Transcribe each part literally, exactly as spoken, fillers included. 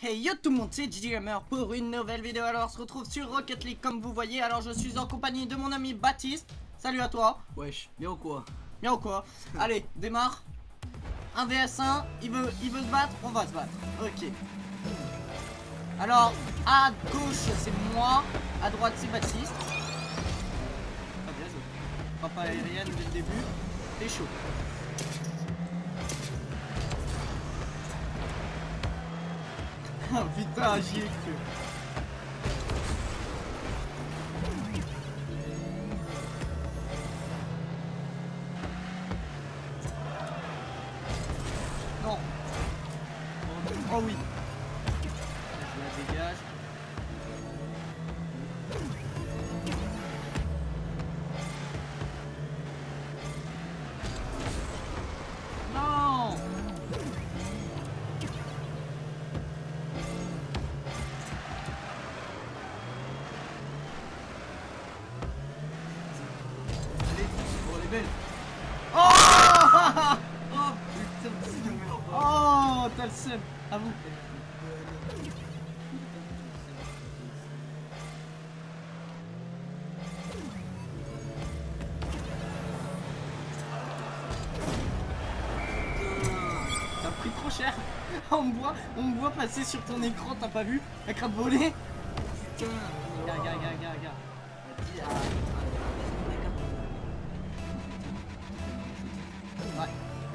Hey yo tout le monde, c'est Gigi Gamer pour une nouvelle vidéo. Alors on se retrouve sur Rocket League comme vous voyez. Alors je suis en compagnie de mon ami Baptiste. Salut à toi. Wesh, bien ou quoi? Bien ou quoi? Allez, démarre. un vs un, il veut, il veut se battre, on va se battre. Ok. Alors, à gauche c'est moi, à droite c'est Baptiste. Pas bien joué. Frappe aérienne dès le début. T'es chaud. Ah putain, j'y ai cru. Non. Oh oui. Je la dégage. Non. Belle. Oh oh putain. Oh t'as le seum. À vous. T'as pris trop cher. On me voit, on me voit passer sur ton écran, t'as pas vu? La crabe volée. Putain. Regarde, regarde, regarde, regarde. Ouais.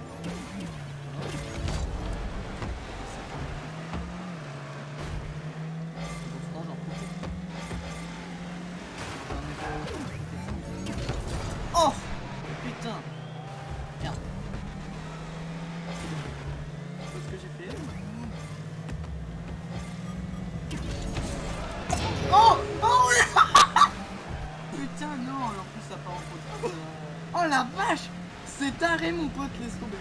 Oh putain. Merde. Qu'est-ce que j'ai fait? Oh oh putain non, en plus ça part en faute. Oh la vache. C'est taré mon pote, laisse tomber.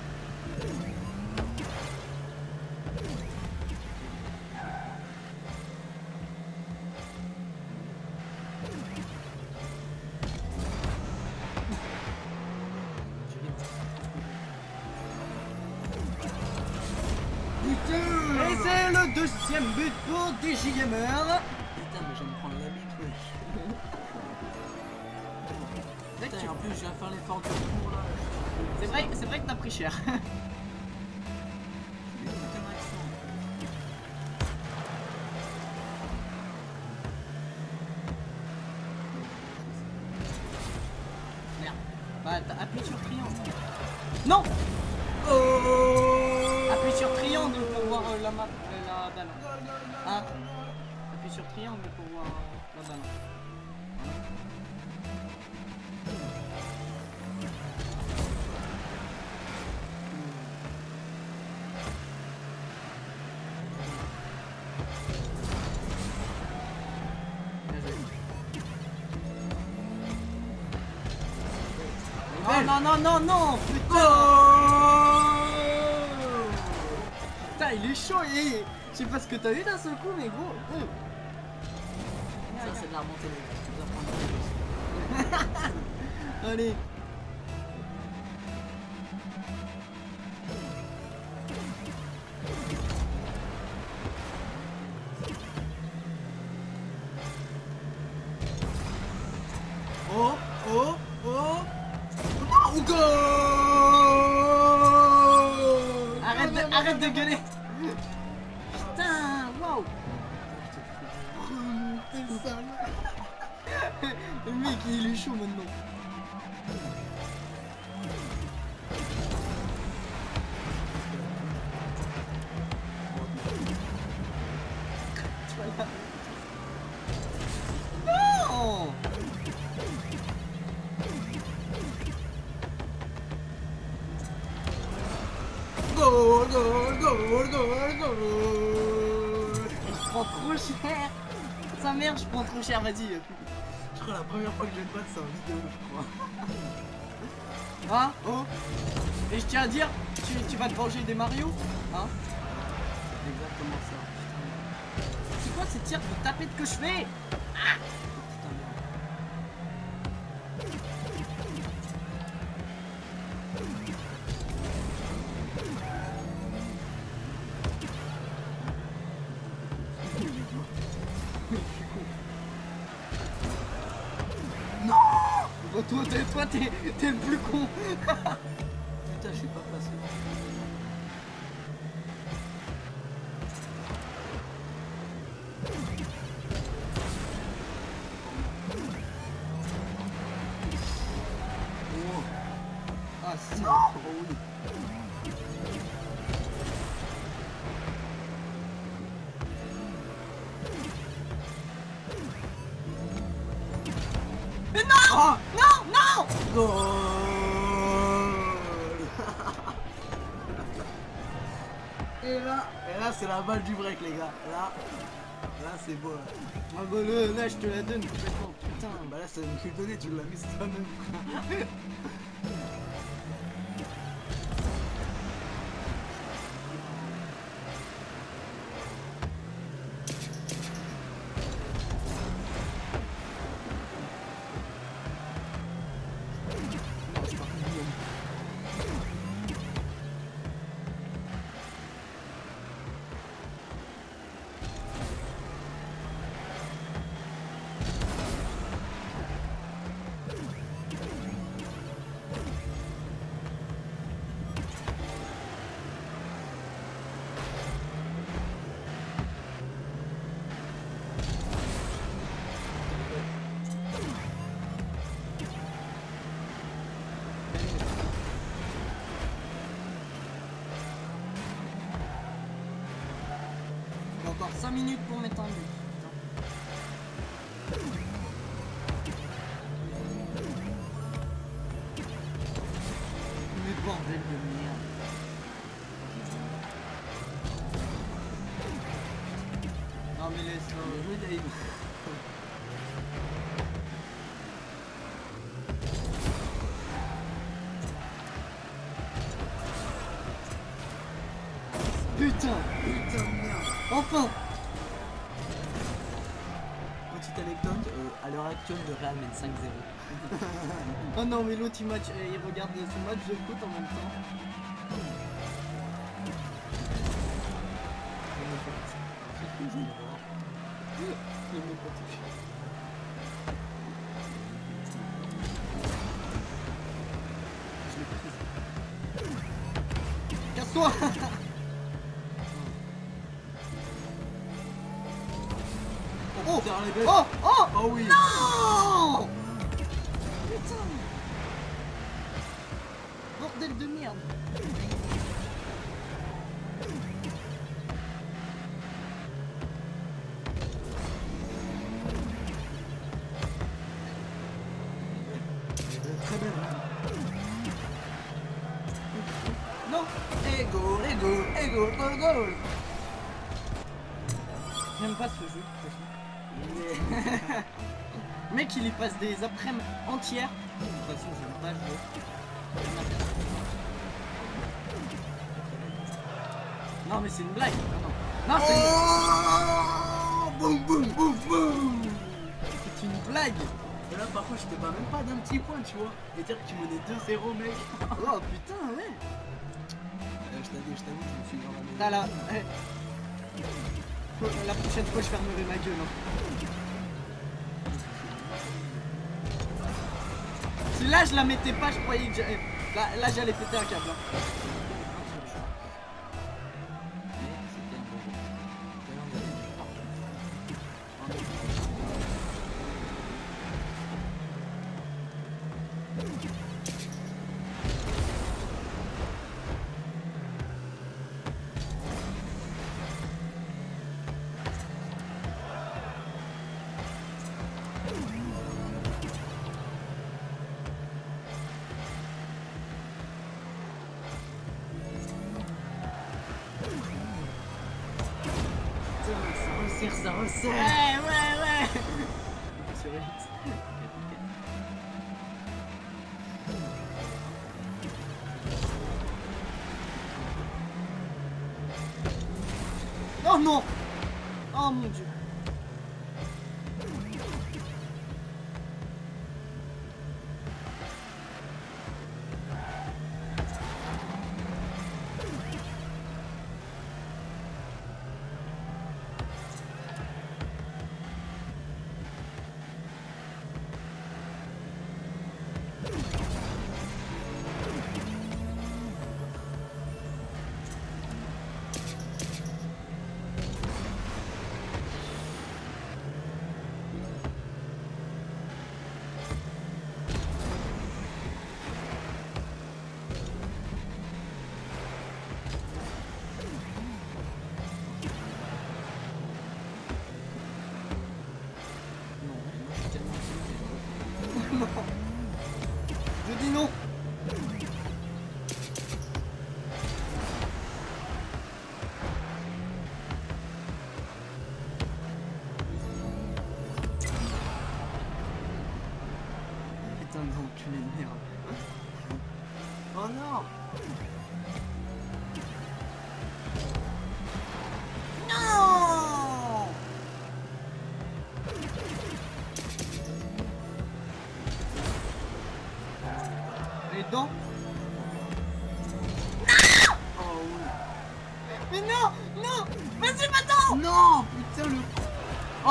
Putain. Et c'est le deuxième but pour D J Gamer. Putain, mais je vais me prendre la bite, wesh. Putain, et en plus, je viens faire l'effort du cours là. C'est vrai, c'est vrai que t'as pris cher. Merde. Bah, appuie sur triangle. Non. Oh. Appuie sur triangle pour voir euh, la map, euh, la balle. Hein? Appuie sur triangle pour voir euh, la balle. Oh non non non non putain. Oh putain il est chaud et je sais pas ce que t'as eu d'un seul coup mais gros. Oh. Ça c'est de la remontée les gars. Allez. Oh oh oh. Oh, go. Arrête de, arrête de gueuler. Putain, waouh. Remontez ça. Le mec il est chaud maintenant. Non. Goal, goal, goal, goal, goal. Je prends trop cher. Sa mère, je prends trop cher, vas-y. Je crois la première fois que je vais me battre, c'est en vidéo, je crois. Hein? Oh. Et je tiens à dire, tu, tu vas te venger des Mario? Hein? C'est exactement ça. C'est quoi ces tirs de tapette que je fais? Ah. Putain, merde. Oh, toi, t'es toi, t'es t'es le plus con. Putain, je suis pas passé. Oh. Ah, c'est... Non. Oh oui. Mais non, Oh. non, non. Goal. Et là, et là c'est la balle du break les gars. Là, là c'est beau. Là. Ah bah là, là, je te la donne complètement, putain. Bah là c'est une cul donnée, tu l'as mis c'est toi-même. Encore cinq minutes pour mettre un but. Mais bordel de merde. Non mais laisse le jeu Dave. Putain, Putain de merde. enfin. Petite anecdote, euh, à l'heure actuelle le Real mène cinq zéro. Oh non mais l'autre il, match, il regarde son match de foot en même temps. Je l'ai même pas touché. Je l'ai prise. Casse-toi. Oh, Putain, les bêtes. oh, oh, Oh oui. non. Putain. Bordel de merde. Très belle. Non. Et goal, et goal, et goal, goal, goal. J'aime pas ce jeu. Il est- Le mec il y passe des après-midi entières. De toute façon j'aime pas jouer. Non mais c'est une blague. Non, non. Non c'est Oh boum, boum, boum, boum. une... c'est une blague. Et là par contre je te bats même pas d'un petit point tu vois. Et dire que tu menais deux zéro mec. Oh putain ouais. Euh, je t'avoue, je t'avoue, je me suis dans la maison. Là là. eh. La prochaine fois je fermerai ma gueule. Hein. Si là je la mettais pas, je croyais que j'allais... Là, là j'allais péter un câble. Hein. Mais c'était un bon jeu. D'ailleurs, on avait partout. Ça resserre, ça resserre. Ouais ouais ouais. Sur X. Oh non. Oh mon dieu. Non, tu les merde. Oh non. Non. Les dents. Oh oui. Mais non, non. Vas-y maintenant. Non, putain le. Oh.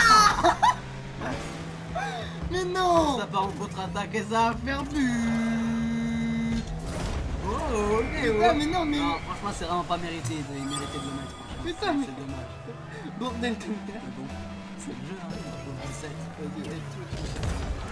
Mais non. Ça part en contre-attaque et ça va faire but. Oh, ok, Putain, ouais. mais non, mais... Non, franchement, c'est vraiment pas mérité. Il méritait de le mettre. franchement. Putain, mais- C'est dommage. Bordel de merde. Mais bon, c'est le jeu, hein. On peut sept. Vas-y, aide-toi.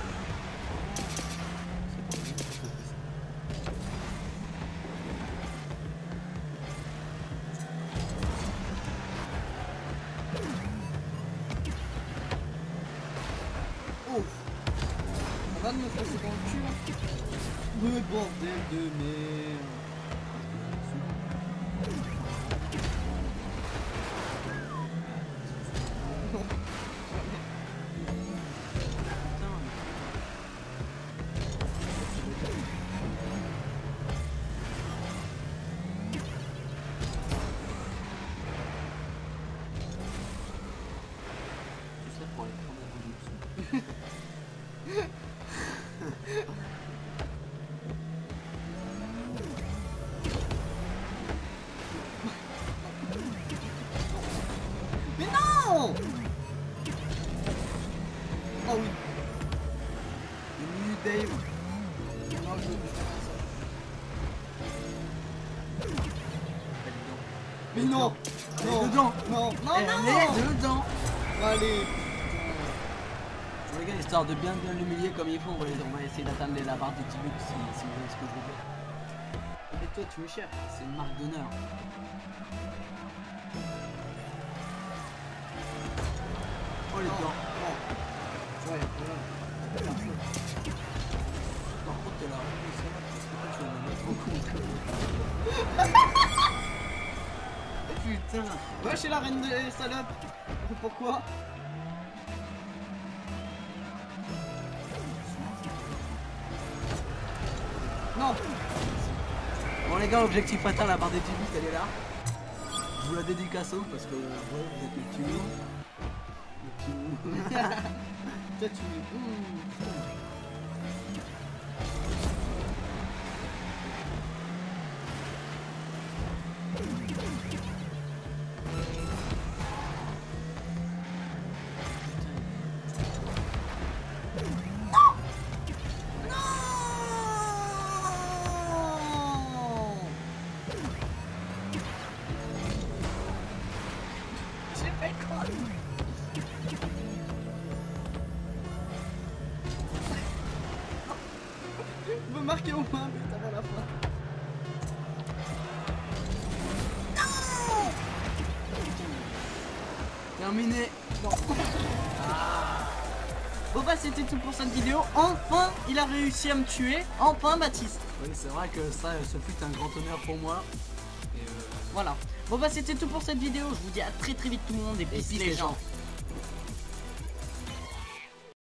Oh. Ça va de me foncer dans le cul là. Mais bordel de merde. Tout ça pour aller prendre la réduction. Mais non. Oh oui. Bienvenue, Dave. Non, je veux faire ça. Mais non. Elle est Non. dedans. Non. Non, Elle non. est dedans. Allez. Les gars, histoire de bien bien l'humilier comme il faut, on va, on va essayer d'atteindre la barre des petits buts si, si vous voyez ce que je veux dire. Et toi, tu me cherches. C'est une marque d'honneur. Oh les Non. dents. Non. Ouais, voilà. Par contre, t'es là. Pourquoi tu vas me mettre en contre? Putain. Va chez la reine des salopes. Pourquoi? Non. Bon les gars, objectif atteint, la barre des petits buts, elle est là. Je vous la dédicace parce que ouais, vous êtes les petits loups. Les petits loups. Toi, tu me... Mmh. J'ai fait quoi? Je veux marquer au moins, mais avant la fin. Terminé. Non. Bon bah c'était tout pour cette vidéo. Enfin il a réussi à me tuer. Enfin Baptiste. Oui, c'est vrai que ça, ce fut un grand honneur pour moi. Et euh, Voilà. Bon bah c'était tout pour cette vidéo. Je vous dis à très très vite tout le monde et peace les gens.